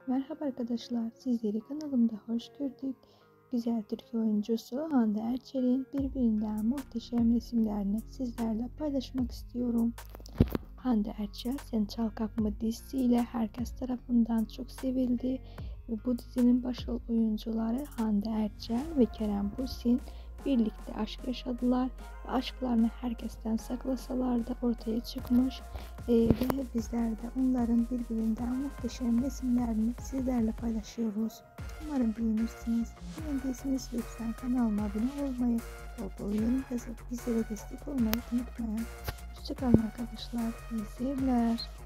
Merhaba arkadaşlar, sizleri kanalımda hoş gördük. Güzel Türk oyuncusu Hande Erçel'in birbirinden muhteşem resimlerini sizlerle paylaşmak istiyorum. Hande Erçel, Sen Çal Kapımı dizisiyle herkes tarafından çok sevildi ve bu dizinin başrol oyuncuları Hande Erçel ve Kerem Bürsin birlikte aşk yaşadılar ve aşklarını herkesten saklasalar da ortaya çıkmış ve bizler de onların birbirinden muhteşem resimlerini sizlerle paylaşıyoruz. Umarım beğenirsiniz. Beğendiyseniz lütfen kanalıma abone olmayı, bol bol yorum yazıp bizlere destek olmayı unutmayın. Hoşçakalın arkadaşlar. İyi seyirler.